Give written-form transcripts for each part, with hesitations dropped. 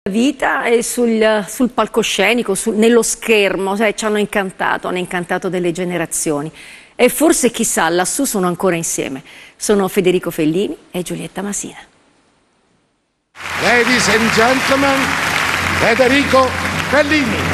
vita e sul palcoscenico, nello schermo, ci hanno incantato delle generazioni. E forse, chissà, lassù sono ancora insieme. Sono Federico Fellini e Giulietta Masina. Ladies and gentlemen, Federico Fellini.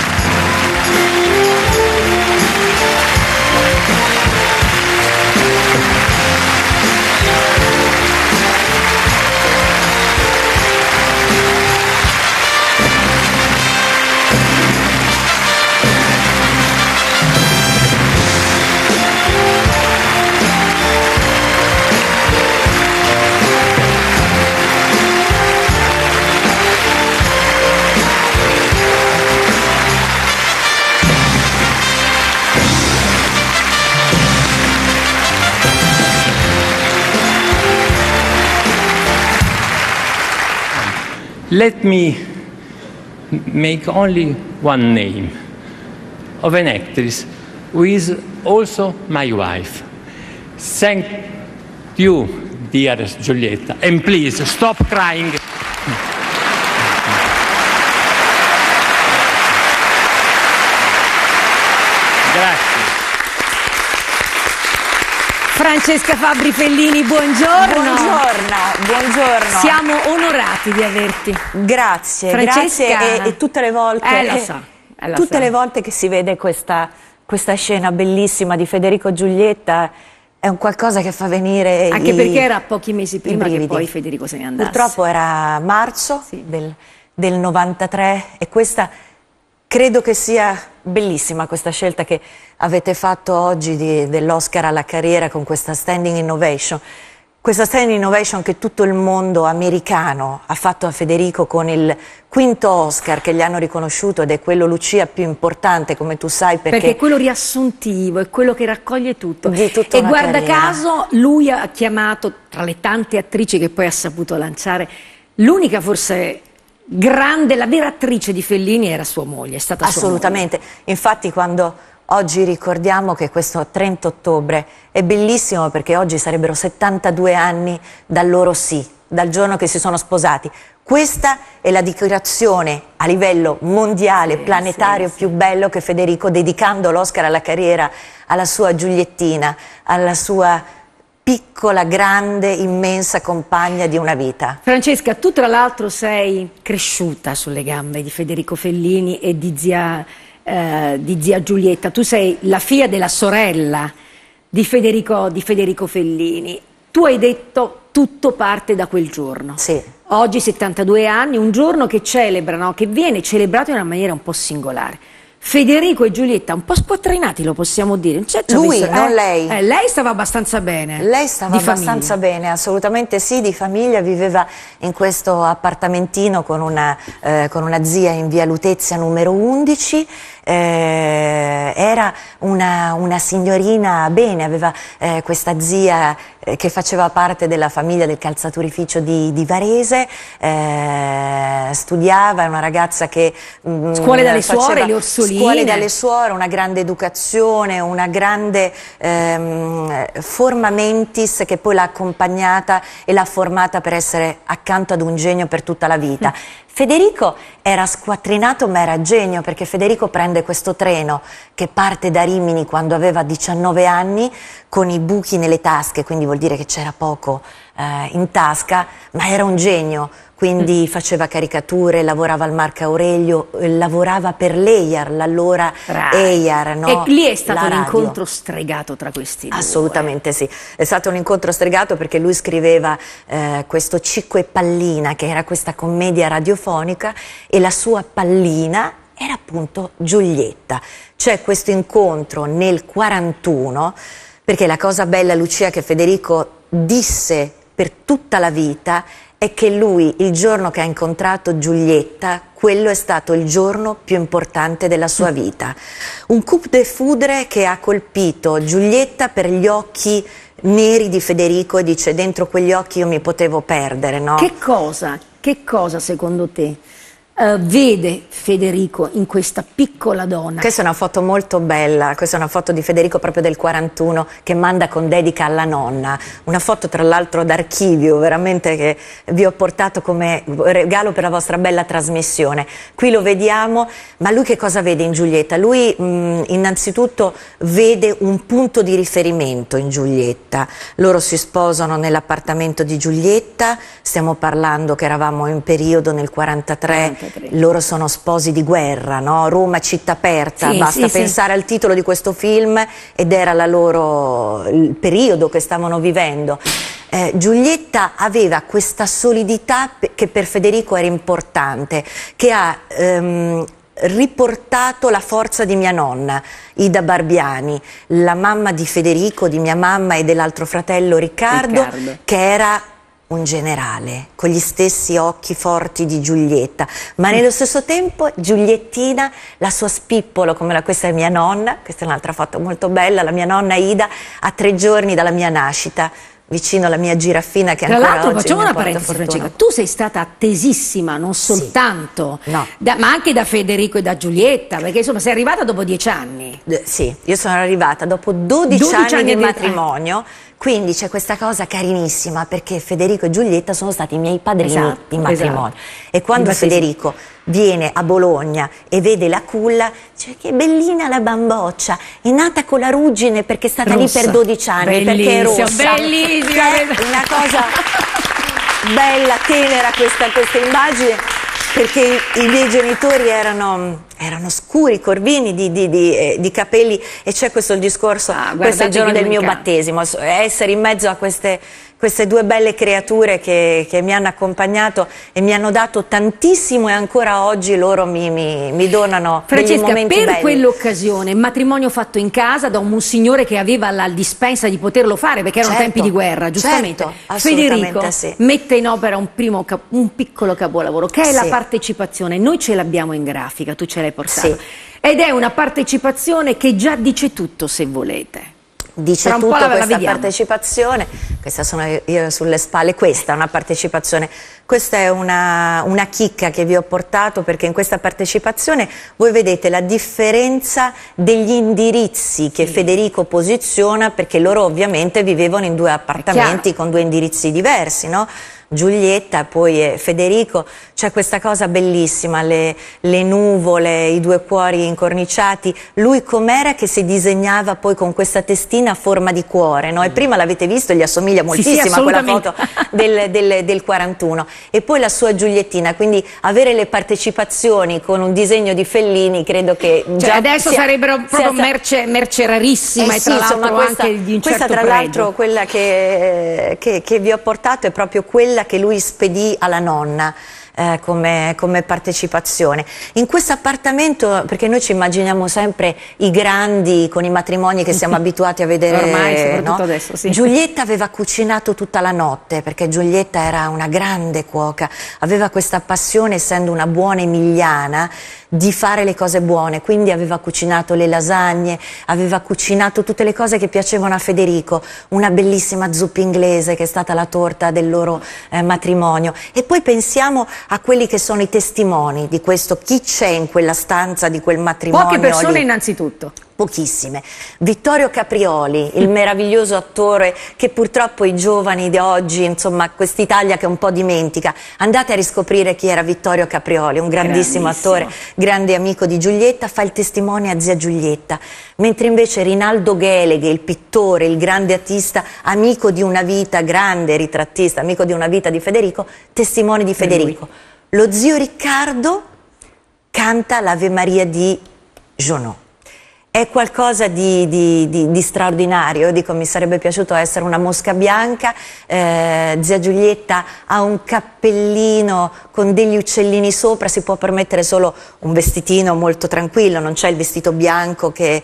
Let me make only one name of an actress who is also my wife. Thank you, dearest Giulietta, and please stop crying. Grazie. Francesca Fabbri Fellini, buongiorno. Buongiorno. Siamo onorati di averti. Grazie, Francesca... grazie e tutte le volte, tutte le volte che si vede questa scena bellissima di Federico e Giulietta è un qualcosa che fa venire anche perché era pochi mesi prima che poi Federico se ne andasse. Purtroppo era marzo del 93 e questa credo che sia bellissima questa scelta che avete fatto oggi dell'Oscar alla carriera con questa standing innovation. Questa standing innovation che tutto il mondo americano ha fatto a Federico con il quinto Oscar che gli hanno riconosciuto ed è quello, Lucia, più importante, come tu sai, perché è quello riassuntivo, è quello che raccoglie tutto. Di tutta e guarda carriera. caso lui ha chiamato, tra le tante attrici che poi ha saputo lanciare, l'unica forse grande, la vera attrice di Fellini era sua moglie, è stata assolutamente. sua moglie. Infatti quando oggi ricordiamo che questo 30 ottobre è bellissimo perché oggi sarebbero 72 anni dal loro sì, dal giorno che si sono sposati. Questa è la dichiarazione a livello mondiale, planetario più bello che Federico, dedicando l'Oscar alla carriera alla sua Giuliettina, alla sua piccola, grande, immensa compagna di una vita. Francesca, tu tra l'altro sei cresciuta sulle gambe di Federico Fellini e di zia Giulietta. Tu sei la figlia della sorella di Federico Fellini. Tu hai detto tutto parte da quel giorno. Sì. Oggi 72 anni, un giorno che celebrano, che viene celebrato in una maniera un po' singolare. Federico e Giulietta un po' squattrinati, lo possiamo dire. Lui, non lei. Lei stava abbastanza bene. Lei stava abbastanza bene, assolutamente sì, di famiglia, viveva in questo appartamentino con una zia in via Lutezia numero 11. Era una signorina bene, aveva questa zia che faceva parte della famiglia del calzaturificio di Varese, studiava, è una ragazza che scuole dalle suore, le orsoline. Scuole dalle suore, una grande educazione, una grande forma mentis che poi l'ha accompagnata e l'ha formata per essere accanto ad un genio per tutta la vita. Federico era squattrinato ma era genio, perché Federico prende questo treno che parte da Rimini quando aveva 19 anni con i buchi nelle tasche, quindi vuol dire che c'era poco in tasca, ma era un genio, quindi faceva caricature, lavorava al Marco Aurelio, lavorava per l'EIAR, l'allora EIAR, no? E lì è stato un incontro stregato tra questi due. Assolutamente sì, è stato un incontro stregato perché lui scriveva questo Cicco e Pallina, che era questa commedia radiofonica, e la sua pallina era appunto Giulietta. C'è questo incontro nel 41, perché la cosa bella, Lucia, che Federico disse per tutta la vita è che lui, il giorno che ha incontrato Giulietta, quello è stato il giorno più importante della sua vita. Un coup de foudre che ha colpito Giulietta per gli occhi neri di Federico, e dice: dentro quegli occhi io mi potevo perdere, no? Che cosa secondo te vede Federico in questa piccola donna? Questa è una foto molto bella, questa è una foto di Federico proprio del 41 che manda con dedica alla nonna, una foto tra l'altro d'archivio veramente che vi ho portato come regalo per la vostra bella trasmissione. Qui lo vediamo, ma lui che cosa vede in Giulietta? Lui innanzitutto vede un punto di riferimento in Giulietta, loro si sposano nell'appartamento di Giulietta, stiamo parlando che eravamo in periodo nel 43, loro sono sposi di guerra, no? Roma città aperta, sì, basta sì, pensare al titolo di questo film ed era il periodo che stavano vivendo. Giulietta aveva questa solidità che per Federico era importante, che ha riportato la forza di mia nonna, Ida Barbiani, la mamma di Federico, di mia mamma e dell'altro fratello Riccardo, che era un generale, con gli stessi occhi forti di Giulietta, ma nello stesso tempo Giuliettina, la sua spippolo, questa è mia nonna, questa è un'altra foto molto bella, la mia nonna Ida a 3 giorni dalla mia nascita, vicino alla mia giraffina che tra ancora l'altro oggi facciamo mi una porta parentesi, fortuna. Francesca, tu sei stata attesissima non soltanto No. ma anche da Federico e da Giulietta, perché insomma sei arrivata dopo 10 anni. Sì, io sono arrivata dopo 12 anni di matrimonio, quindi c'è questa cosa carinissima perché Federico e Giulietta sono stati i miei padrini di matrimonio. E quando Federico viene a Bologna e vede la culla, dice che bellina la bamboccia, è nata con la ruggine perché è stata lì per 12 anni, perché è rossa. Bellissima, È una cosa bella, tenera questa immagine, perché i miei genitori erano scuri, corvini di capelli, e c'è questo il discorso, questo è il giorno del mio battesimo, essere in mezzo a queste 2 belle creature che mi hanno accompagnato e mi hanno dato tantissimo, e ancora oggi loro mi donano degli momenti belli. Per quell'occasione, matrimonio fatto in casa da un monsignore che aveva la dispensa di poterlo fare, perché erano tempi di guerra, giustamente. Federico mette in opera un piccolo capolavoro, che è la partecipazione. Noi ce l'abbiamo in grafica, tu ce l'hai portato. Ed è una partecipazione che già dice tutto, se volete. Dice tutto questa partecipazione, questa sono io sulle spalle, questa è una partecipazione, questa è una chicca che vi ho portato, perché in questa partecipazione voi vedete la differenza degli indirizzi che Federico posiziona, perché loro ovviamente vivevano in 2 appartamenti con 2 indirizzi diversi, no? Giulietta e poi Federico, c'è questa cosa bellissima, le nuvole, i 2 cuori incorniciati, lui com'era che si disegnava poi con questa testina a forma di cuore, no? E prima l'avete visto, gli assomiglia moltissimo a quella foto del 41, e poi la sua Giuliettina, quindi avere le partecipazioni con un disegno di Fellini credo che già adesso sarebbero proprio merce rarissima, e tra l'altro anche di un certo questa tra l'altro quella che vi ho portato è proprio quella che lui spedì alla nonna come partecipazione. In questo appartamento, perché noi ci immaginiamo sempre i grandi con i matrimoni che siamo abituati a vedere ormai, soprattutto adesso, Giulietta aveva cucinato tutta la notte, perché Giulietta era una grande cuoca, aveva questa passione, essendo una buona emiliana, di fare le cose buone, quindi aveva cucinato le lasagne, aveva cucinato tutte le cose che piacevano a Federico, una bellissima zuppa inglese che è stata la torta del loro matrimonio. E poi pensiamo a quelli che sono i testimoni di questo, chi c'è in quella stanza di quel matrimonio. Poche persone innanzitutto. Pochissime. Vittorio Caprioli, il meraviglioso attore che purtroppo i giovani di oggi, insomma quest'Italia che un po' dimentica, andate a riscoprire chi era Vittorio Caprioli, un grandissimo attore, grande amico di Giulietta, fa il testimone a zia Giulietta, mentre invece Rinaldo Gheleghe, il pittore, il grande artista, amico di una vita, grande ritrattista, amico di una vita di Federico, testimone di Federico. Lo zio Riccardo canta l'Ave Maria di Jonot. È qualcosa di straordinario, io dico mi sarebbe piaciuto essere una mosca bianca, zia Giulietta ha un cappellino con degli uccellini sopra, si può permettere solo un vestitino molto tranquillo, non c'è il vestito bianco che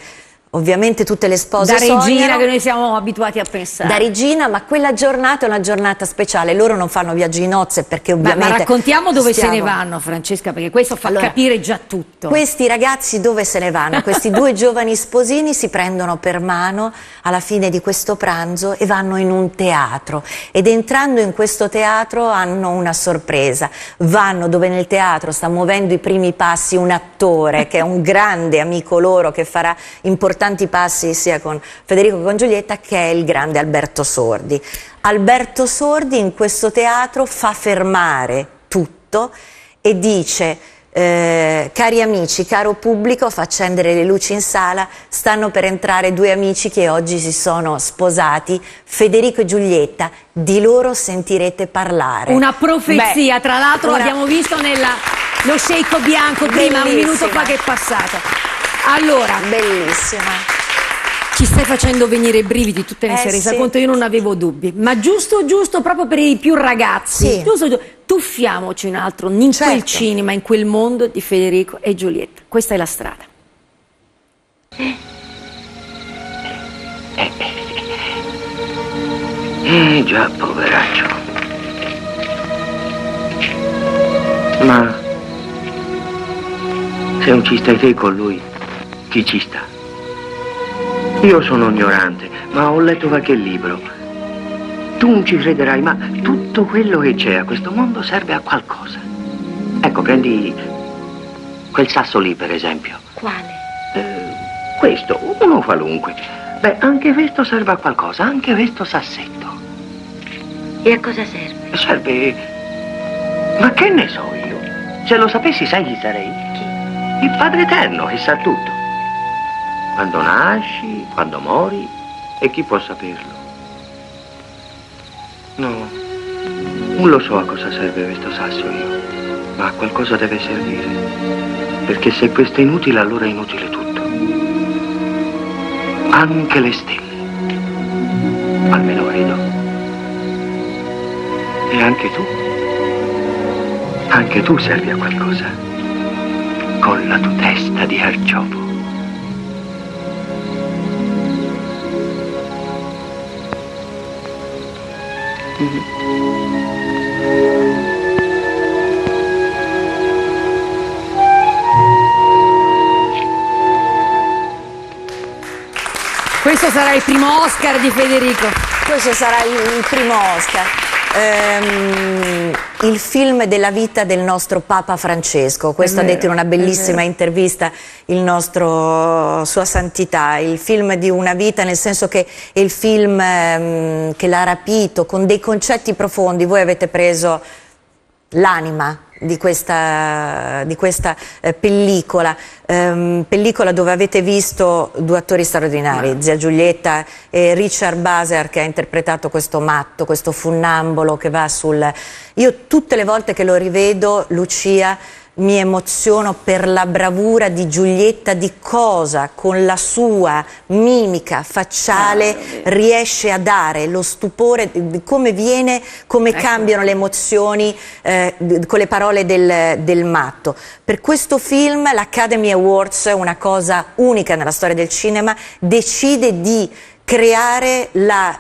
Ovviamente tutte le spose da regina sognano, che noi siamo abituati a pensare. da regina, ma quella giornata è una giornata speciale. Loro non fanno viaggi nozze perché Ma ovviamente raccontiamo dove se ne vanno, Francesca, perché questo fa capire già tutto. Questi ragazzi dove se ne vanno? Questi due giovani sposini si prendono per mano alla fine di questo pranzo e vanno in un teatro, ed entrando in questo teatro hanno una sorpresa. Vanno dove nel teatro sta muovendo i primi passi un attore che è un grande amico loro, che farà importanti passi sia con Federico che con Giulietta, che è il grande Alberto Sordi. Alberto Sordi in questo teatro fa fermare tutto e dice: cari amici, caro pubblico, fa accendere le luci in sala, stanno per entrare due amici che oggi si sono sposati, Federico e Giulietta, di loro sentirete parlare. Una profezia, tra l'altro l'abbiamo visto lo sceicco bianco prima, un minuto fa che è passato. Allora, bellissima. Ci stai facendo venire i brividi, tu te ne sei resa conto, io non avevo dubbi, ma giusto proprio per i più ragazzi, giusto, tuffiamoci in altro, in quel cinema, in quel mondo di Federico e Giulietta. Questa è la strada. Già, poveraccio. Ma se non ci stai te con lui, chi ci sta? Io sono ignorante, ma ho letto qualche libro. Tu non ci crederai, ma tutto quello che c'è a questo mondo serve a qualcosa. Ecco, prendi quel sasso lì, per esempio. Quale? Questo, uno qualunque. Beh, anche questo serve a qualcosa, anche questo sassetto. E a cosa serve? Serve... Ma che ne so io? Se lo sapessi, sai chi sarei? Chi? Il Padre Eterno, che sa tutto. Quando nasci, quando mori, e chi può saperlo? No, non lo so a cosa serve questo sasso io, ma a qualcosa deve servire. Perché se questo è inutile, allora è inutile tutto. Anche le stelle. Almeno credo. E anche tu servi a qualcosa. Con la tua testa di carciofo. Questo sarà il primo Oscar di Federico. Questo sarà il primo Oscar. Il film della vita del nostro Papa Francesco, questo ha detto in una bellissima intervista Sua Santità, il film di una vita, nel senso che è il film che l'ha rapito con dei concetti profondi. Voi avete preso l'anima di questa pellicola, pellicola dove avete visto due attori straordinari, zia Giulietta e Richard Baser, che ha interpretato questo matto, questo funnambolo che va sul... Io tutte le volte che lo rivedo, Lucia, mi emoziono per la bravura di Giulietta, di cosa con la sua mimica facciale riesce a dare, lo stupore, come viene, come cambiano le emozioni con le parole del matto. Per questo film l'Academy Awards, una cosa unica nella storia del cinema, decide di creare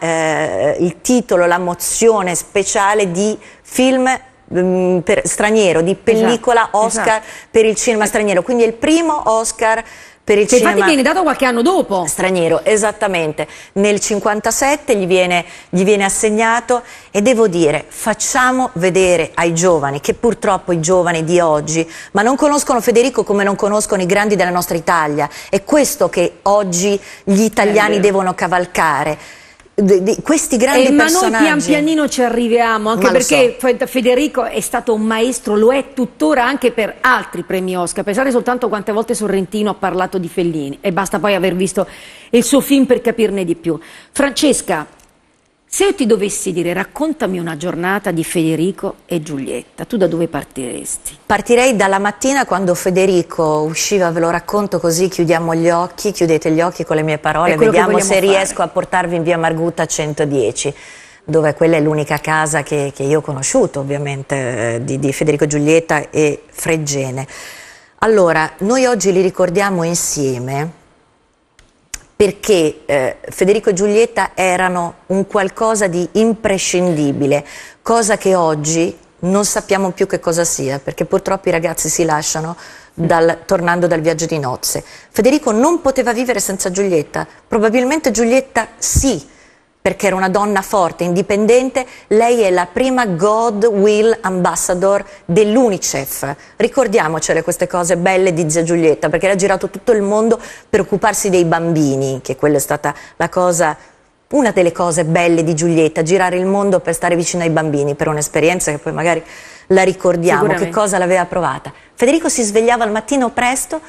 il titolo, la mozione speciale di film straniero, di pellicola Oscar per il cinema straniero, quindi è il primo Oscar per il cinema. Infatti viene dato qualche anno dopo. Straniero, esattamente, nel 57 gli viene assegnato, e devo dire, facciamo vedere ai giovani, che purtroppo i giovani di oggi, ma non conoscono Federico come non conoscono i grandi della nostra Italia, è questo che oggi gli italiani devono cavalcare. Questi grandi personaggi. Ma noi pian pianino ci arriviamo, anche perché Federico è stato un maestro, lo è tuttora anche per altri premi Oscar. Pensate soltanto quante volte Sorrentino ha parlato di Fellini, e basta poi aver visto il suo film per capirne di più. Francesca, se io ti dovessi dire raccontami una giornata di Federico e Giulietta, tu da dove partiresti? Partirei dalla mattina, quando Federico usciva, ve lo racconto così, chiudiamo gli occhi, chiudete gli occhi con le mie parole, vediamo se riesco a portarvi in via Margutta 110, dove quella è l'unica casa che io ho conosciuto, ovviamente, di Federico e Giulietta e Fregene. Allora, noi oggi li ricordiamo insieme perché Federico e Giulietta erano un qualcosa di imprescindibile, cosa che oggi non sappiamo più che cosa sia, perché purtroppo i ragazzi si lasciano tornando dal viaggio di nozze. Federico non poteva vivere senza Giulietta, probabilmente Giulietta sì, perché era una donna forte, indipendente. Lei è la prima God Will Ambassador dell'UNICEF. Ricordiamocele queste cose belle di zia Giulietta, perché lei ha girato tutto il mondo per occuparsi dei bambini, che quella è stata la cosa, una delle cose belle di Giulietta, girare il mondo per stare vicino ai bambini, per un'esperienza che poi magari la ricordiamo, che cosa l'aveva provata. Federico si svegliava al mattino presto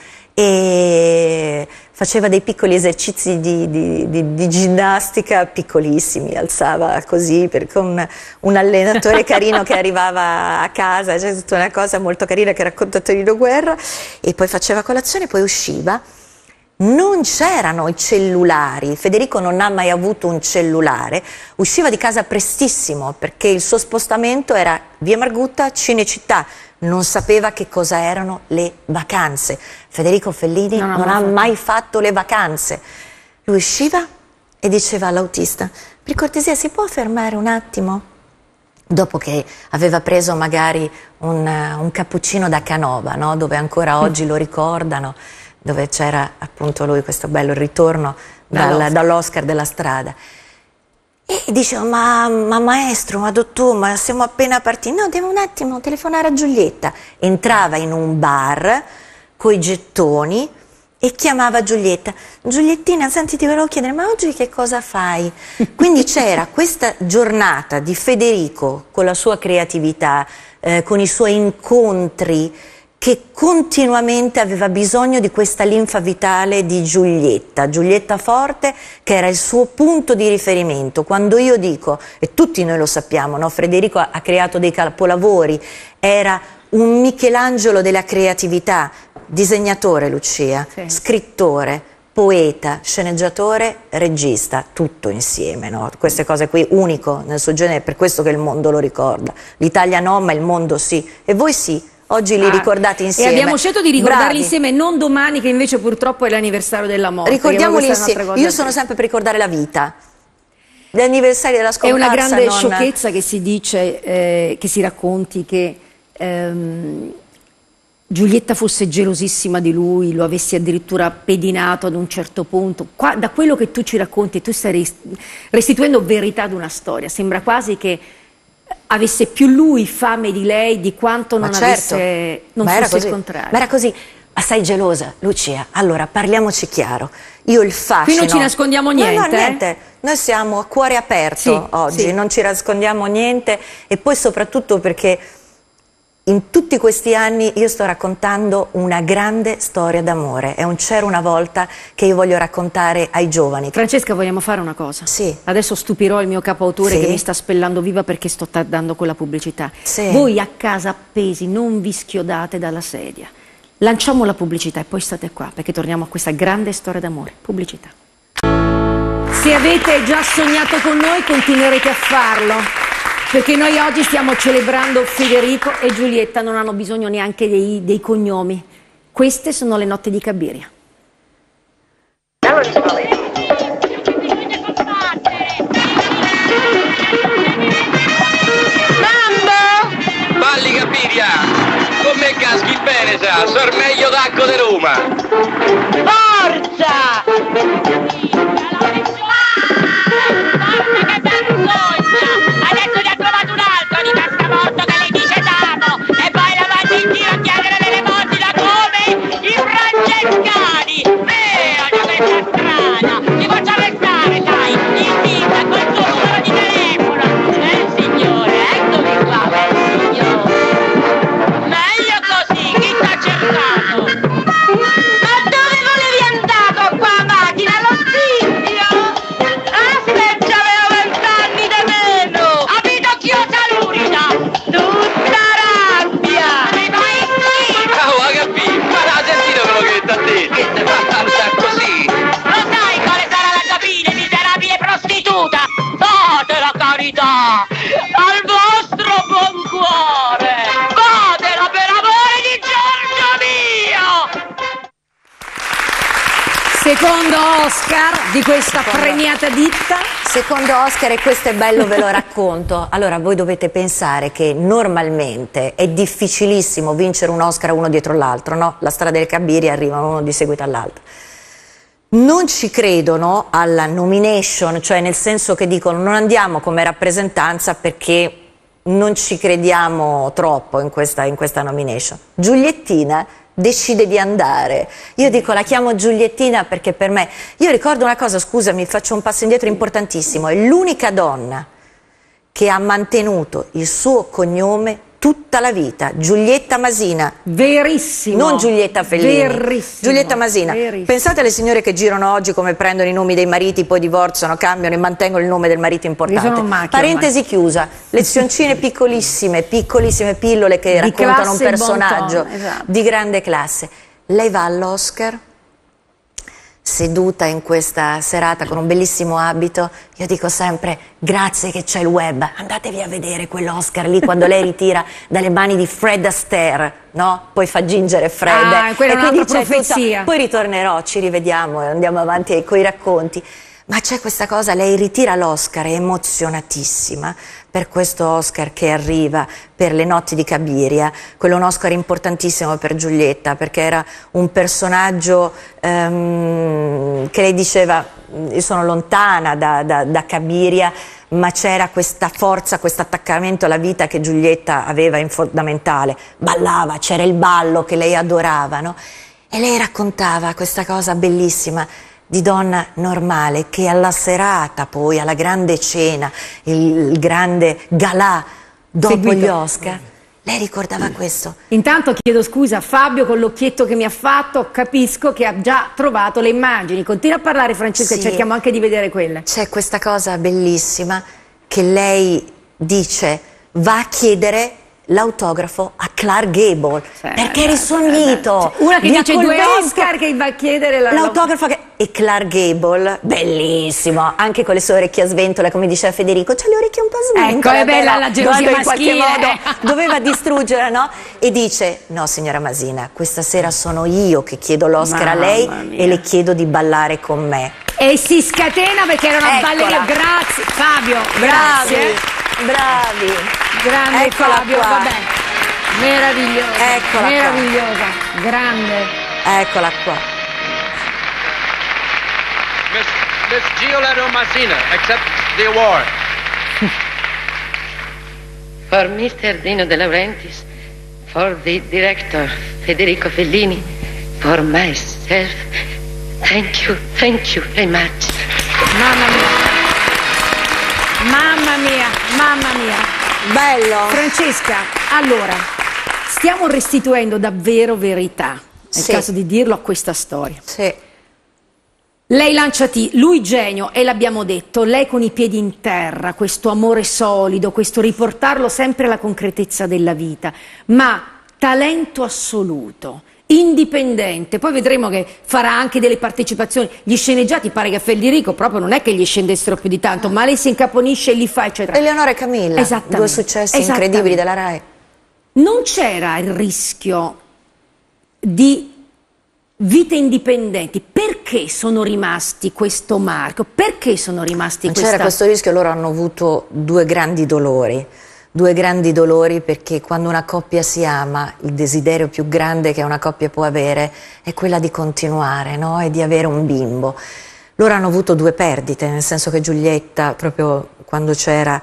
e faceva dei piccoli esercizi di ginnastica piccolissimi, alzava così con un allenatore carino che arrivava a casa, c'è tutta una cosa molto carina che racconta Tonino Guerra, e poi faceva colazione, poi usciva. Non c'erano i cellulari, Federico non ha mai avuto un cellulare, usciva di casa prestissimo perché il suo spostamento era via Margutta, Cinecittà, non sapeva che cosa erano le vacanze. Federico Fellini non ha mai fatto le vacanze. Lui usciva e diceva all'autista: per cortesia si può fermare un attimo? Dopo che aveva preso magari un cappuccino da Canova, no? Dove ancora oggi lo ricordano, dove c'era appunto lui, questo bello ritorno dall'Oscar della strada. E diceva: ma maestro, ma dottore, ma siamo appena partiti. No, devo un attimo telefonare a Giulietta. Entrava in un bar coi gettoni e chiamava Giulietta. Giuliettina, senti, ti volevo chiedere, ma oggi che cosa fai? Quindi c'era questa giornata di Federico con la sua creatività, con i suoi incontri, che continuamente aveva bisogno di questa linfa vitale di Giulietta, Giulietta forte, che era il suo punto di riferimento. Quando io dico, e tutti noi lo sappiamo, no? Federico ha creato dei capolavori, era un Michelangelo della creatività, disegnatore Lucia, sì, scrittore, poeta, sceneggiatore, regista, tutto insieme, no? Queste cose qui, unico nel suo genere, per questo che il mondo lo ricorda. L'Italia no, ma il mondo sì, e voi sì. Oggi li ricordate insieme. E abbiamo scelto di ricordarli insieme, non domani, che invece purtroppo è l'anniversario della morte. Ricordiamoli insieme. Io sono sempre per ricordare la vita. L'anniversario della scomparsa. È una grande sciocchezza che si dice, che si racconti che Giulietta fosse gelosissima di lui, lo avessi addirittura pedinato ad un certo punto. Qua, da quello che tu ci racconti, tu stai restituendo verità ad una storia. Sembra quasi che avesse più lui fame di lei di quanto non avesse, non fosse il contrario. Ma era così. Ma sei gelosa, Lucia? Allora, parliamoci chiaro. Io il fascino... Qui non ci nascondiamo niente. No, niente. Noi siamo a cuore aperto oggi, non ci nascondiamo niente, e poi soprattutto perché in tutti questi anni io sto raccontando una grande storia d'amore. È un c'era una volta che io voglio raccontare ai giovani. Francesca, vogliamo fare una cosa? Sì. Adesso stupirò il mio capo autore che mi sta spellando viva perché sto tardando con la pubblicità. Sì. Voi a casa appesi, non vi schiodate dalla sedia. Lanciamo la pubblicità e poi state qua, perché torniamo a questa grande storia d'amore. Pubblicità. Se avete già sognato con noi, continuerete a farlo. Perché noi oggi stiamo celebrando Federico e Giulietta, non hanno bisogno neanche dei cognomi. Queste sono le notti di Cabiria. Mamma! Balli Cabiria! Con me caschi bene, sa, sor meglio d'acqua di Roma! Forza! Adesso ne ha trovato un altro di cascamorto che le dice Tamo e poi la manda in giro a chiedere delle moti da come i francescani. Da questa strada ti faccio arrestare, sai, il sindaco, il tuo numero di telefono. Signore, eccomi qua, signore. Meglio così, chi t'ha cercato? Ma dove volevi andare qua a macchina? Lo studio? Aspetta, avevo 20 anni di meno! Abito chiusa lurida! Tutta rabbia! Mi fai schifo! Oh, ha capito? Ma l'ha sentito quello che t'ha detto? Che te fa andare così? Lo sai quale sarà la cabina, miserabile prostituta? Fate la carità! Al vostro buon cuore! Fatela per amore di Giorgio mio! Se Secondo Oscar di questa premiata ditta. Secondo Oscar, e questo è bello, ve lo racconto. Allora, voi dovete pensare che normalmente è difficilissimo vincere un Oscar uno dietro l'altro, no? La strada del Cabiria arriva uno di seguito all'altro. Non ci credono alla nomination, cioè nel senso che dicono non andiamo come rappresentanza perché non ci crediamo troppo in questa nomination. Giuliettina decide di andare. Io dico, la chiamo Giuliettina perché per me, io ricordo una cosa, scusami, faccio un passo indietro importantissimo, è l'unica donna che ha mantenuto il suo cognome tutta la vita, Giulietta Masina. Verissimo. Non Giulietta Fellini. Verissimo. Giulietta Masina. Verissimo. Pensate alle signore che girano oggi come prendono i nomi dei mariti, poi divorziano, cambiano e mantengono il nome del marito importante. Parentesi chiusa, lezioncine piccolissime, piccolissime pillole che raccontano un personaggio di grande classe. Lei va all'Oscar, seduta in questa serata con un bellissimo abito. Io dico sempre grazie che c'è il web, andatevi a vedere quell'Oscar lì quando lei ritira dalle mani di Fred Astaire, no? Poi fa gingere Fred quella e è quindi un'altra c'è profezia. poi ritornerò, ci rivediamo e andiamo avanti coi racconti. Ma c'è questa cosa, lei ritira l'Oscar, è emozionatissima per questo Oscar che arriva per Le notti di Cabiria. Quello è un Oscar importantissimo per Giulietta perché era un personaggio che lei diceva io sono lontana da Cabiria, ma c'era questa forza, questo attaccamento alla vita che Giulietta aveva in fondamentale. Ballava, c'era il ballo che lei adorava, no? E lei raccontava questa cosa bellissima di donna normale che alla serata, poi alla grande cena, il grande galà dopo gli Oscar, lei ricordava questo. Intanto chiedo scusa a Fabio con l'occhietto che mi ha fatto, capisco che ha già trovato le immagini. Continua a parlare, Francesca, Sì. cerchiamo anche di vedere quelle. C'è questa cosa bellissima che lei dice va a chiedere l'autografo a Clark Gable perché era il suo mito. Una che dice 2 accolvento. Oscar che va a chiedere l'autografo e Clark Gable, bellissimo, anche con le sue orecchie a sventola, come diceva Federico, c'ha le orecchie un po' sventole. Ecco, è bella la gelosia in qualche maschile. modo doveva distruggere, no? E dice, no signora Masina, questa sera sono io che chiedo l'Oscar a lei e le chiedo di ballare con me. E si scatena perché era una ballerina. Grazie Fabio, grazie. Bravi. Grande Eccola Fabio, qua. vabbè. Meravigliosa. Eccola qua. meravigliosa. Grande. Eccola qua. Miss Giulietta Masina accepts the award. For Mr. Dino De Laurentiis, for the director Federico Fellini, for myself, thank you very much. Mamma mia. Mamma mia, mamma mia. Bello. Francesca, allora, stiamo restituendo davvero verità, nel caso di dirlo, a questa storia. Sì. Lei lancia lui genio, e l'abbiamo detto, lei con i piedi in terra, questo amore solido, questo riportarlo sempre alla concretezza della vita, ma talento assoluto, indipendente. Poi vedremo che farà anche delle partecipazioni. Gli sceneggiati pare che a Federico proprio non è che gli scendessero più di tanto, ma lei si incaponisce e li fa, eccetera. Eleonora e Camilla, 2 successi incredibili della RAI. Non c'era il rischio di vite indipendenti? Perché sono rimasti questo marchio? Perché sono rimasti Non c'era questo rischio, loro hanno avuto 2 grandi dolori. 2 grandi dolori perché quando una coppia si ama, il desiderio più grande che una coppia può avere è quella di continuare, no? E di avere un bimbo. Loro hanno avuto 2 perdite, nel senso che Giulietta, proprio quando c'era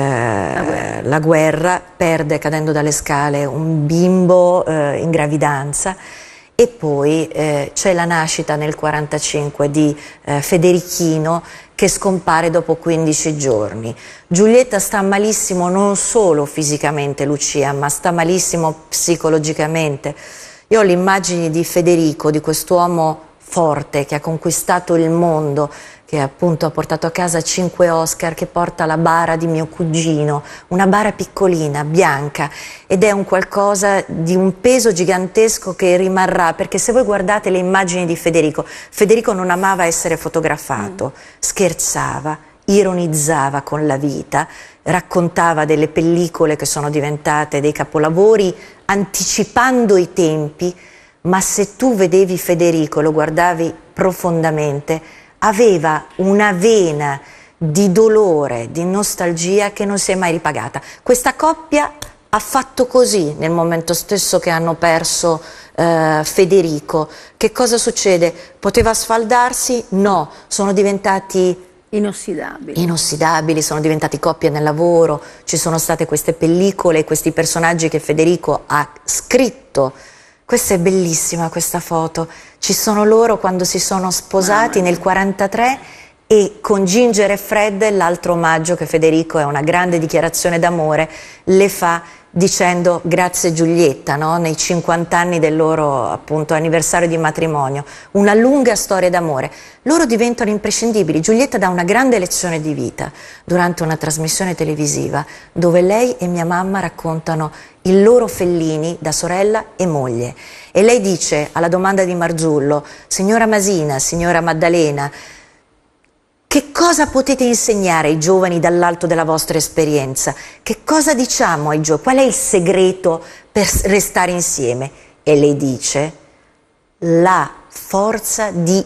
la guerra, perde cadendo dalle scale un bimbo in gravidanza. E poi c'è la nascita nel 1945 di Federichino che scompare dopo 15 giorni. Giulietta sta malissimo non solo fisicamente, Lucia, ma sta malissimo psicologicamente. Io ho le immagini di Federico, di quest'uomo forte che ha conquistato il mondo, che appunto ha portato a casa 5 Oscar, che porta la bara di mio cugino, una bara piccolina, bianca, ed è un qualcosa di un peso gigantesco che rimarrà, perché se voi guardate le immagini di Federico, Federico non amava essere fotografato, scherzava, ironizzava con la vita, raccontava delle pellicole che sono diventate dei capolavori anticipando i tempi, ma se tu vedevi Federico, lo guardavi profondamente, aveva una vena di dolore, di nostalgia che non si è mai ripagata. Questa coppia ha fatto così nel momento stesso che hanno perso Federico. Che cosa succede? Poteva sfaldarsi? No, sono diventati inossidabili, sono diventati coppia nel lavoro, ci sono state queste pellicole, questi personaggi che Federico ha scritto. Questa è bellissima, questa foto. Ci sono loro quando si sono sposati nel 1943 e con Ginger e Fred l'altro omaggio che Federico, è una grande dichiarazione d'amore, le fa dicendo grazie Giulietta, no? Nei 50 anni del loro appunto anniversario di matrimonio, una lunga storia d'amore. Loro diventano imprescindibili. Giulietta dà una grande lezione di vita durante una trasmissione televisiva dove lei e mia mamma raccontano il loro Fellini da sorella e moglie, e lei dice alla domanda di Marzullo: signora Masina, signora Maddalena, che cosa potete insegnare ai giovani dall'alto della vostra esperienza? Che cosa diciamo ai giovani? Qual è il segreto per restare insieme? E lei dice: la forza di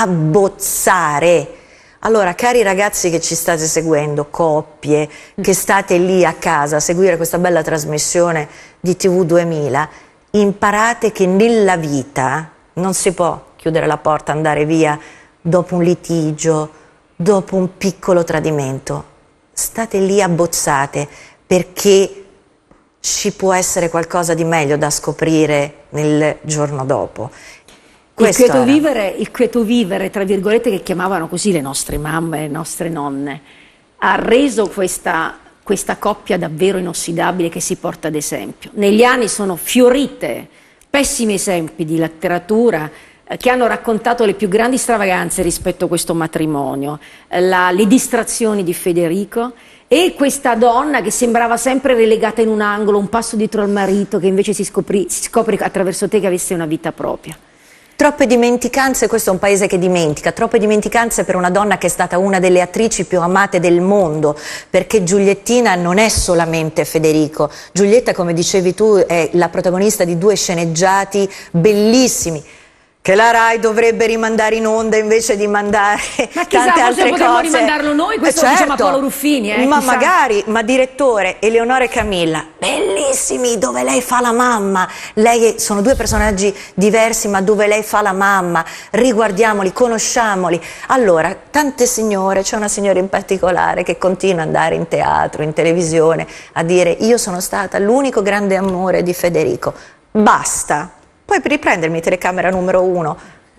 abbozzare. Allora, cari ragazzi che ci state seguendo, coppie, che state lì a casa a seguire questa bella trasmissione di TV 2000, imparate che nella vita non si può chiudere la porta, andare via dopo un litigio, dopo un piccolo tradimento. State lì abbozzate, perché ci può essere qualcosa di meglio da scoprire nel giorno dopo. Il quieto vivere, tra virgolette, che chiamavano così le nostre mamme, le nostre nonne, ha reso questa coppia davvero inossidabile che si porta ad esempio. Negli anni sono fiorite pessimi esempi di letteratura che hanno raccontato le più grandi stravaganze rispetto a questo matrimonio, le distrazioni di Federico e questa donna che sembrava sempre relegata in un angolo, un passo dietro al marito, che invece si scopre attraverso te che avesse una vita propria. Troppe dimenticanze, questo è un paese che dimentica, troppe dimenticanze per una donna che è stata una delle attrici più amate del mondo, perché Giuliettina non è solamente Federico. Giulietta, come dicevi tu, è la protagonista di 2 sceneggiati bellissimi, che la Rai dovrebbe rimandare in onda invece di mandare tante altre cose. Potremmo rimandarlo noi, questo certo, diciamo a Paolo Ruffini. Ma chissà. magari, ma direttore, Eleonora e Camilla, bellissimi, dove lei fa la mamma. Sono 2 personaggi diversi, ma dove lei fa la mamma. Riguardiamoli, conosciamoli. Allora, tante signore, c'è una signora in particolare che continua ad andare in teatro, in televisione, a dire: io sono stata l'unico grande amore di Federico. Basta. Puoi riprendermi telecamera numero 1.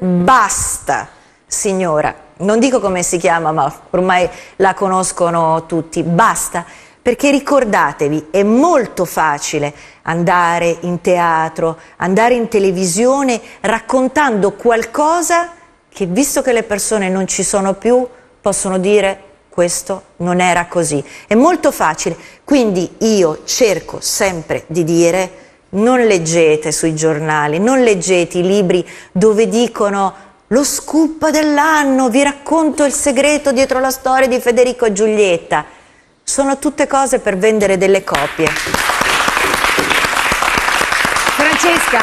Basta, signora. Non dico come si chiama, ma ormai la conoscono tutti. Basta, perché ricordatevi, è molto facile andare in teatro, andare in televisione raccontando qualcosa che, visto che le persone non ci sono più, possono dire: questo non era così. È molto facile. Quindi io cerco sempre di dire: non leggete sui giornali, non leggete i libri dove dicono lo scoop dell'anno, vi racconto il segreto dietro la storia di Federico e Giulietta. Sono tutte cose per vendere delle copie. Francesca,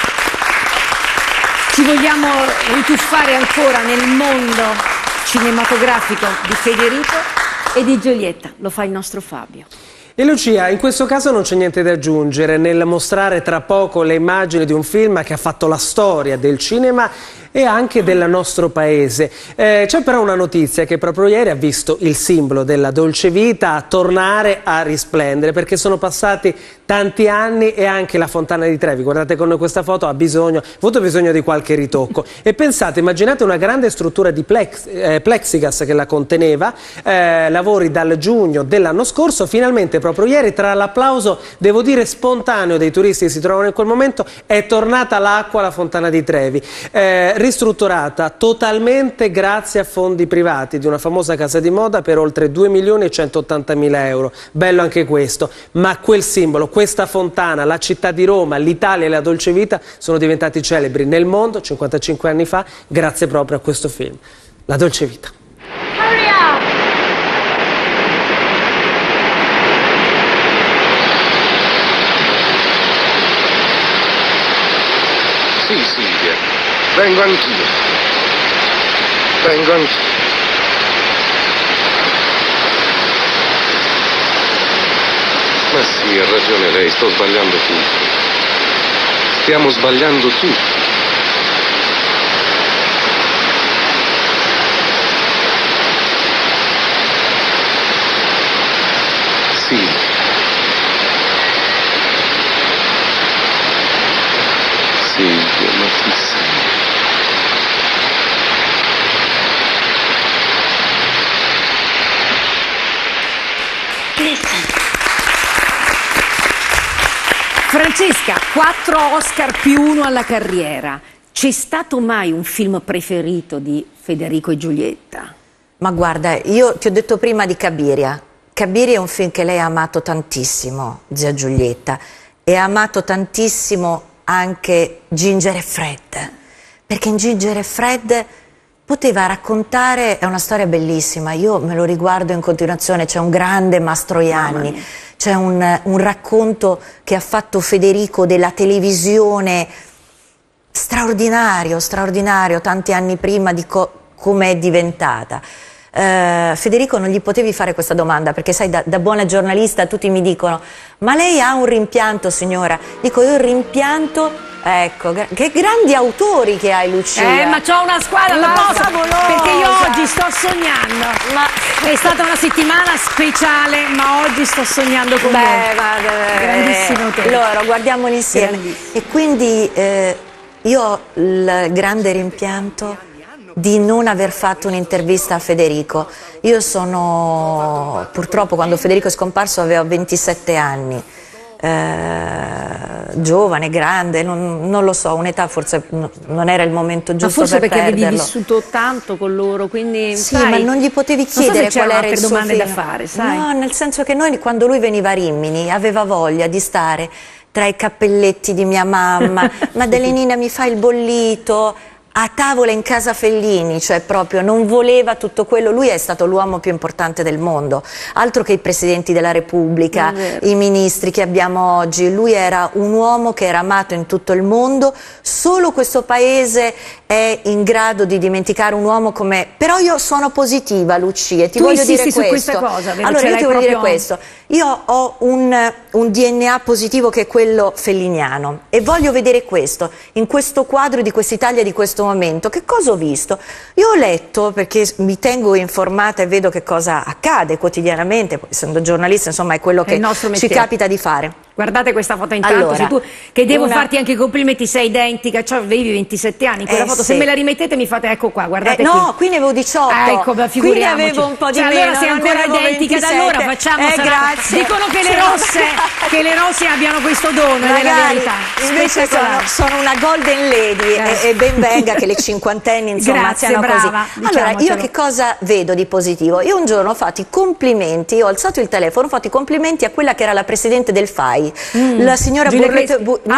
ci vogliamo rituffare ancora nel mondo cinematografico di Federico e di Giulietta. Lo fa il nostro Fabio. E Lucia, in questo caso non c'è niente da aggiungere nel mostrare tra poco le immagini di un film che ha fatto la storia del cinema e anche del nostro paese. C'è però una notizia che proprio ieri ha visto il simbolo della dolce vita tornare a risplendere, perché sono passati tanti anni e anche la Fontana di Trevi, guardate con noi questa foto, ha avuto bisogno di qualche ritocco. E pensate, immaginate una grande struttura di plexigas che la conteneva, lavori dal giugno dell'anno scorso, finalmente proprio ieri, tra l'applauso, devo dire, spontaneo dei turisti che si trovano in quel momento, è tornata l'acqua alla Fontana di Trevi. Ristrutturata totalmente grazie a fondi privati di una famosa casa di moda per oltre 2.180.000 euro. Bello anche questo, ma quel simbolo, questa fontana, la città di Roma, l'Italia e la dolce vita sono diventati celebri nel mondo 55 anni fa grazie proprio a questo film, La dolce vita. Sì, Silvia, vengo anch'io. Vengo anch'io. Ma sì, ha ragione lei, sto sbagliando tutto. Stiamo sbagliando tutto. Silvia. Silvia, ma chi sei? Francesca, 4 Oscar più 1 alla carriera. C'è stato mai un film preferito di Federico e Giulietta? Ma guarda, io ti ho detto prima di Cabiria. Cabiria è un film che lei ha amato tantissimo, zia Giulietta, e ha amato tantissimo anche Ginger e Fred, perché in Ginger e Fred poteva raccontare, è una storia bellissima, io me lo riguardo in continuazione, c'è un grande Mastroianni, c'è un racconto che ha fatto Federico della televisione straordinario, straordinario, tanti anni prima di come è diventata. Federico, non gli potevi fare questa domanda perché sai, da buona giornalista tutti mi dicono: ma lei ha un rimpianto, signora? Dico, io il rimpianto, ecco, che grandi autori che hai, Lucia. Ma c'ho una squadra, la posso, perché io oggi sto sognando. È stata una settimana speciale, ma oggi sto sognando con loro. Grandissimo autori. Loro, guardiamoli insieme. E quindi io ho il grande rimpianto di non aver fatto un'intervista a Federico. Io sono, purtroppo, quando Federico è scomparso avevo 27 anni, giovane, grande, non lo so, un'età forse non era il momento giusto per perderlo. Ma forse perché avevi vissuto tanto con loro, quindi sì, sai, ma non gli potevi chiedere qual era il suo domande film. da fare, sai? No, nel senso che noi, quando lui veniva a Rimini, aveva voglia di stare tra i cappelletti di mia mamma, Madelenina mi fa il bollito, a tavola in casa Fellini, cioè proprio non voleva tutto quello. Lui è stato l'uomo più importante del mondo, altro che i presidenti della Repubblica, i ministri che abbiamo oggi. Lui era un uomo che era amato in tutto il mondo, solo questo paese è in grado di dimenticare un uomo come... Però io sono positiva, Lucia, e ti voglio dire questo. Su questa cosa, allora io ti voglio dire questo, io ho un DNA positivo che è quello felliniano e voglio vedere questo, in questo quadro di quest'Italia di questo momento. Che cosa ho visto? Io ho letto, perché mi tengo informata e vedo che cosa accade quotidianamente, essendo giornalista, insomma è quello che ci capita di fare. Guardate questa foto intanto, allora, tu, che devo farti anche i complimenti, sei identica, cioè avevi 27 anni, quella foto, se me la rimettete mi fate, ecco qua, guardate qui. No, qui ne avevo 18, ecco, qui ne avevo un po' di meno, allora sei ancora identica, da allora facciamo, grazie. Dicono che le rosse abbiano questo dono, è la verità. Invece sono una golden lady e ben venga che le cinquantenni insomma siano così. Allora, io che cosa vedo di positivo? Io un giorno ho fatto i complimenti, ho alzato il telefono, ho fatto i complimenti a quella che era la presidente del FAI, la signora Borretti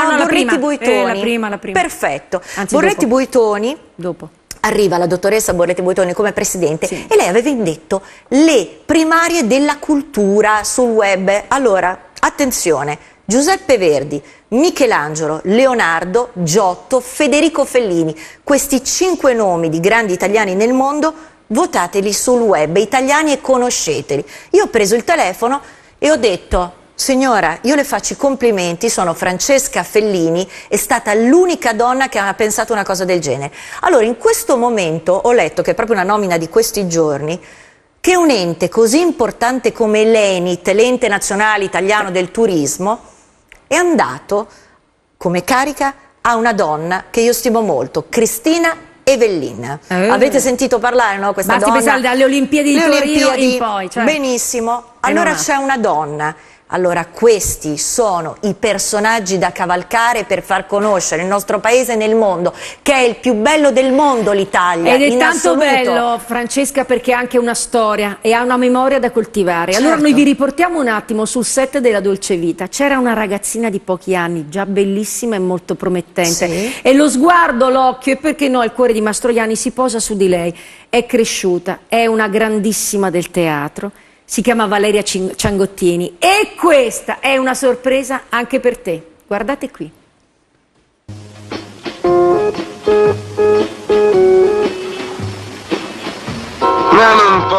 Buitoni. La prima. Perfetto. Borretti Buitoni. Dopo. Arriva la dottoressa Borretti Buitoni come presidente e lei aveva indetto le primarie della cultura sul web. Allora, attenzione, Giuseppe Verdi, Michelangelo, Leonardo, Giotto, Federico Fellini, questi 5 nomi di grandi italiani nel mondo, votateli sul web, italiani, e conosceteli. Io ho preso il telefono e ho detto: signora, io le faccio i complimenti, sono Francesca Fellini, è stata l'unica donna che ha pensato una cosa del genere. Allora, in questo momento ho letto, che è proprio una nomina di questi giorni, che un ente così importante come l'ENIT, l'Ente Nazionale Italiano del Turismo, è andato come carica a una donna che io stimo molto, Cristina Evellin. Avete sentito parlare, no? Questa donna? Basti pensare dalle Olimpiadi di Torino in poi. Cioè. Benissimo. Allora c'è una donna. Allora questi sono i personaggi da cavalcare per far conoscere il nostro paese nel mondo, che è il più bello del mondo, l'Italia. Ed è tanto bello, Francesca, perché ha anche una storia e ha una memoria da coltivare. Certo. Allora noi vi riportiamo un attimo sul set della Dolce Vita. C'era una ragazzina di pochi anni, già bellissima e molto promettente. E lo sguardo, l'occhio e perché no il cuore di Mastroianni si posa su di lei. È cresciuta, è una grandissima del teatro. Si chiama Valeria Ciangottini e questa è una sorpresa anche per te. Guardate qui.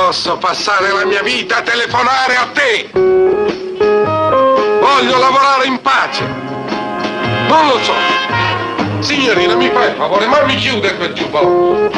posso passare la mia vita a telefonare a te. Voglio lavorare in pace. Non lo so. Signorina, mi fai il favore, ma mi chiude quel jukebox.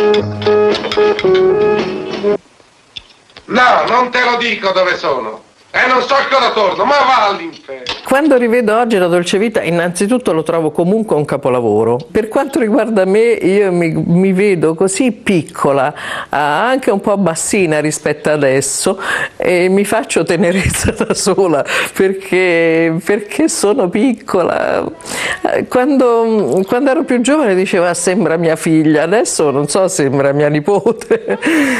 No, non te lo dico dove sono. E non so cosa torno, ma va all'inferno. Quando rivedo oggi La dolce vita, innanzitutto lo trovo comunque un capolavoro. Per quanto riguarda me, io mi vedo così piccola, anche un po' bassina rispetto adesso, e mi faccio tenerezza da sola perché sono piccola. Quando ero più giovane diceva sembra mia figlia, adesso non so, sembra mia nipote.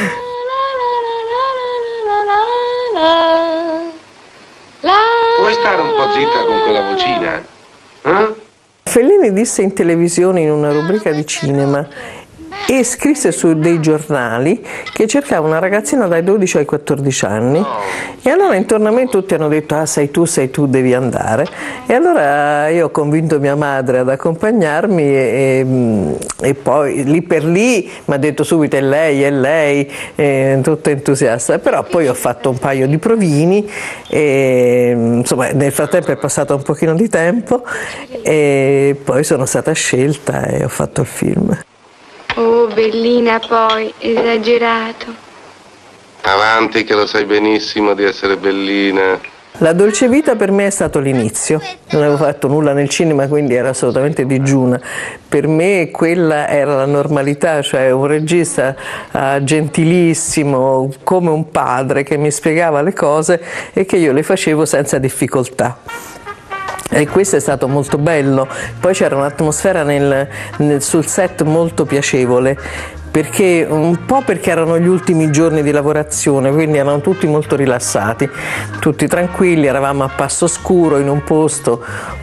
Puoi stare un po' zitta con quella vocina? Fellini disse in televisione in una rubrica di cinema e scrisse su dei giornali che cercava una ragazzina dai 12 ai 14 anni e allora intorno a me tutti hanno detto sei tu, devi andare, e allora io ho convinto mia madre ad accompagnarmi e poi lì per lì mi ha detto subito è lei, tutta entusiasta, però poi ho fatto un paio di provini e insomma nel frattempo è passato un pochino di tempo e poi sono stata scelta e ho fatto il film. Oh, bellina poi, esagerato. Avanti che lo sai benissimo di essere bellina. La dolce vita per me è stato l'inizio, non avevo fatto nulla nel cinema, quindi era assolutamente digiuna. Per me quella era la normalità, cioè un regista gentilissimo, come un padre che mi spiegava le cose e che io le facevo senza difficoltà. E questo è stato molto bello. Poi c'era un'atmosfera sul set molto piacevole, perché un po' perché erano gli ultimi giorni di lavorazione, quindi erano tutti molto rilassati, tutti tranquilli, eravamo a passo scuro in un posto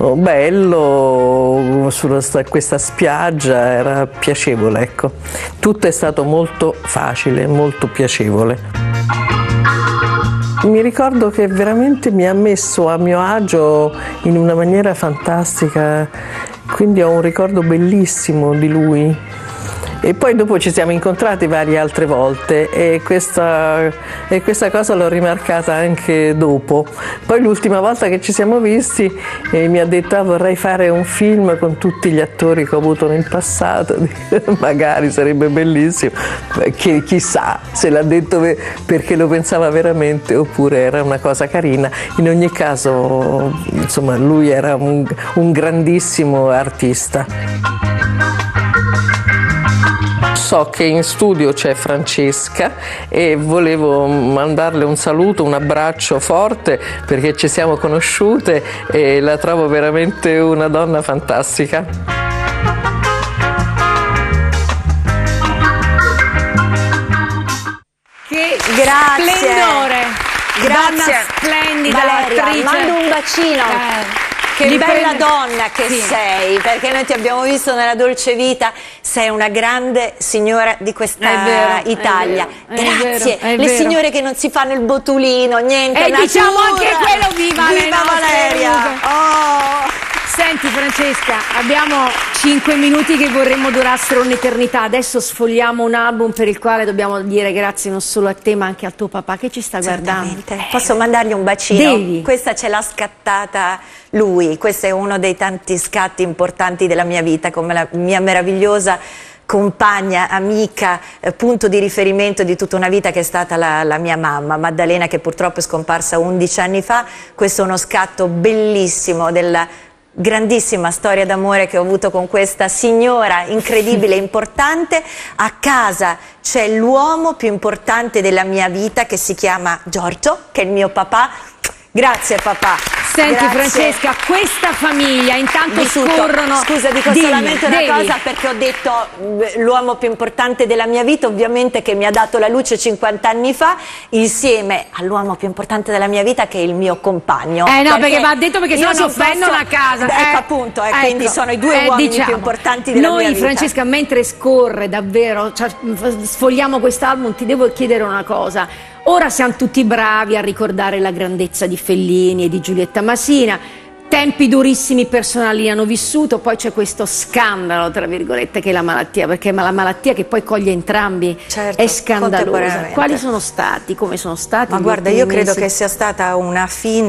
bello, su questa spiaggia, era piacevole, ecco. Tutto è stato molto facile, molto piacevole. Mi ricordo che veramente mi ha messo a mio agio in una maniera fantastica, quindi ho un ricordo bellissimo di lui. E poi dopo ci siamo incontrati varie altre volte e questa cosa l'ho rimarcata anche dopo. Poi l'ultima volta che ci siamo visti mi ha detto vorrei fare un film con tutti gli attori che ho avuto nel passato, magari sarebbe bellissimo, che chissà se l'ha detto perché lo pensava veramente oppure era una cosa carina. In ogni caso insomma lui era un grandissimo artista. So che in studio c'è Francesca e volevo mandarle un saluto, un abbraccio forte perché ci siamo conosciute e la trovo veramente una donna fantastica. Che Grazie. splendore! Grazie. Donna splendida, Valeria, attrice. mando un bacino. Che bella donna che sei, perché noi ti abbiamo visto nella dolce vita, sei una grande signora di questa Italia. Grazie, le signore che non si fanno il botulino, niente. E diciamo anche quello, viva Valeria! Oh. Senti Francesca, abbiamo 5 minuti che vorremmo durassero un'eternità. Adesso sfogliamo un album per il quale dobbiamo dire grazie non solo a te ma anche al tuo papà che ci sta guardando. Posso mandargli un bacino? Devi. Questa ce l'ha scattata lui, questo è uno dei tanti scatti importanti della mia vita, come la mia meravigliosa compagna, amica, punto di riferimento di tutta una vita che è stata la mia mamma, Maddalena, che purtroppo è scomparsa 11 anni fa. Questo è uno scatto bellissimo della grandissima storia d'amore che ho avuto con questa signora incredibile, importante. A casa c'è l'uomo più importante della mia vita che si chiama Giorgio, che è il mio papà. Grazie papà. Senti Grazie. Francesca, questa famiglia intanto scorrono. Scusa, dico solamente una cosa, perché ho detto l'uomo più importante della mia vita, ovviamente, che mi ha dato la luce 50 anni fa, insieme all'uomo più importante della mia vita che è il mio compagno. No, perché va detto, perché sennò si offendono a casa. Ecco appunto, quindi sono i due uomini più importanti della mia vita. Noi Francesca, mentre scorre davvero, cioè, sfogliamo quest'album, ti devo chiedere una cosa. Ora siamo tutti bravi a ricordare la grandezza di Fellini e di Giulietta Masina. tempi durissimi personali hanno vissuto, poi c'è questo scandalo, tra virgolette, che è la malattia, perché la malattia che poi coglie entrambi è scandalosa. Quali sono stati, come sono stati? Ma guarda, io credo che sia stata una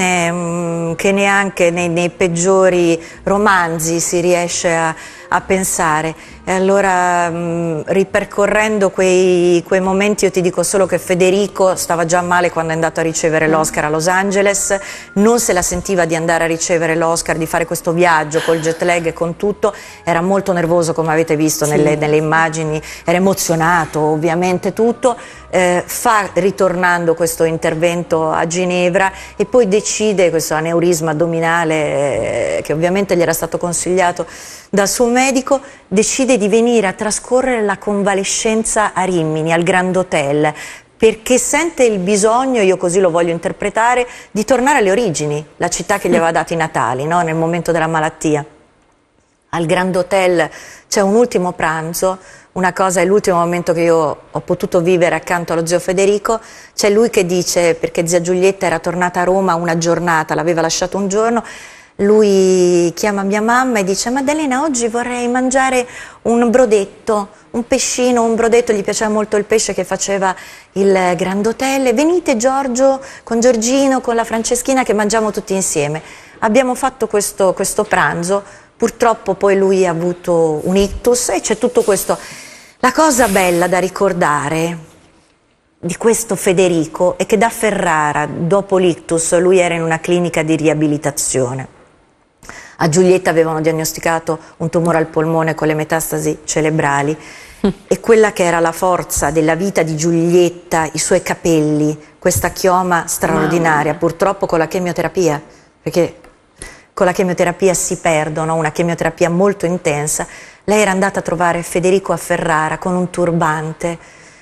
fine che neanche nei peggiori romanzi si riesce a pensare. E allora ripercorrendo quei momenti, io ti dico solo che Federico stava già male quando è andato a ricevere l'Oscar a Los Angeles, non se la sentiva di andare a ricevere l'Oscar, di fare questo viaggio col jet lag e con tutto, era molto nervoso, come avete visto nelle immagini, era emozionato ovviamente tutto, fa ritornando questo intervento a Ginevra e poi decide, questo aneurisma addominale che ovviamente gli era stato consigliato dal suo medico, decide di venire a trascorrere la convalescenza a Rimini, al Grand Hotel, perché sente il bisogno, io così lo voglio interpretare, di tornare alle origini, la città che gli aveva dato i natali, no? Nel momento della malattia. Al Grand Hotel c'è un ultimo pranzo, una cosa è l'ultimo momento che io ho potuto vivere accanto allo zio Federico, c'è lui che dice, perché zia Giulietta era tornata a Roma una giornata, l'aveva lasciato un giorno, lui chiama mia mamma e dice: Maddalena, oggi vorrei mangiare un brodetto, un pescino, un brodetto, gli piaceva molto il pesce che faceva il Grand Hotel, venite Giorgio, con Giorgino, con la Franceschina che mangiamo tutti insieme. Abbiamo fatto questo pranzo, purtroppo poi lui ha avuto un ictus e c'è tutto questo. La cosa bella da ricordare di questo Federico è che da Ferrara, dopo l'ictus, lui era in una clinica di riabilitazione. A Giulietta avevano diagnosticato un tumore al polmone con le metastasi cerebrali e quella che era la forza della vita di Giulietta, i suoi capelli, questa chioma straordinaria, purtroppo con la chemioterapia, perché con la chemioterapia si perdono, una chemioterapia molto intensa, lei era andata a trovare Federico a Ferrara con un turbante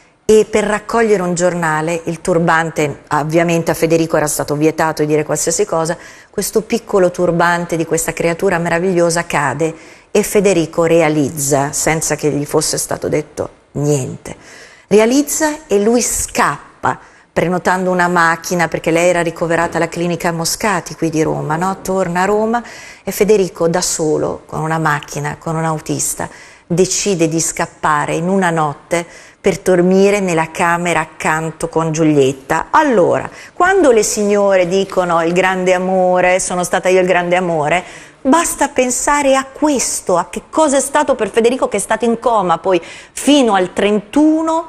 e per raccogliere un giornale, il turbante, ovviamente a Federico era stato vietato di dire qualsiasi cosa, questo piccolo turbante di questa creatura meravigliosa cade e Federico realizza, senza che gli fosse stato detto niente, realizza e lui scappa, prenotando una macchina perché lei era ricoverata alla clinica Moscati qui di Roma, no? Torna a Roma e Federico da solo, con una macchina, con un autista, decide di scappare in una notte per dormire nella camera accanto con Giulietta. Allora, quando le signore dicono il grande amore, sono stata io il grande amore, basta pensare a questo, a che cosa è stato per Federico, che è stato in coma poi fino al 31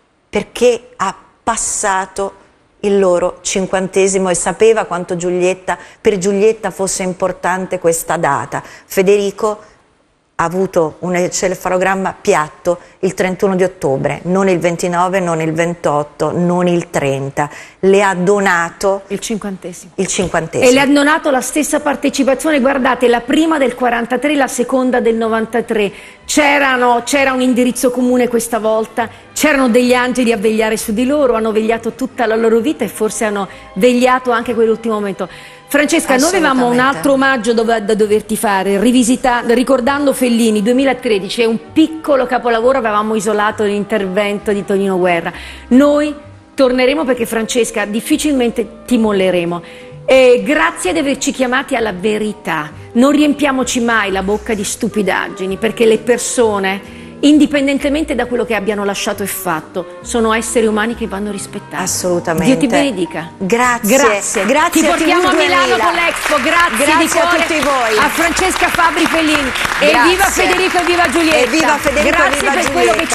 perché ha passato il loro 50° e sapeva quanto per Giulietta fosse importante questa data. Federico ha avuto un encefalogramma piatto il 31 di ottobre, non il 29, non il 28, non il 30. Le ha donato il 50°. Il 50°. E le ha donato la stessa partecipazione, guardate, la prima del 43, la seconda del 93. C'era un indirizzo comune questa volta, c'erano degli angeli a vegliare su di loro, hanno vegliato tutta la loro vita e forse hanno vegliato anche quell'ultimo momento. Francesca, noi avevamo un altro omaggio da doverti fare, ricordando Fellini, 2013, è un piccolo capolavoro, avevamo isolato l'intervento di Tonino Guerra. Noi torneremo perché Francesca, difficilmente ti molleremo. E grazie di averci chiamati alla verità, non riempiamoci mai la bocca di stupidaggini perché le persone, indipendentemente da quello che abbiano lasciato e fatto, sono esseri umani che vanno rispettati. Assolutamente. Dio ti benedica. Grazie. Ti portiamo a Milano con l'Expo. Grazie a tutti voi. A Francesca Fabri Fellini. E viva Federico e viva Giulietta. E viva Federico e viva Giulietta. Quello che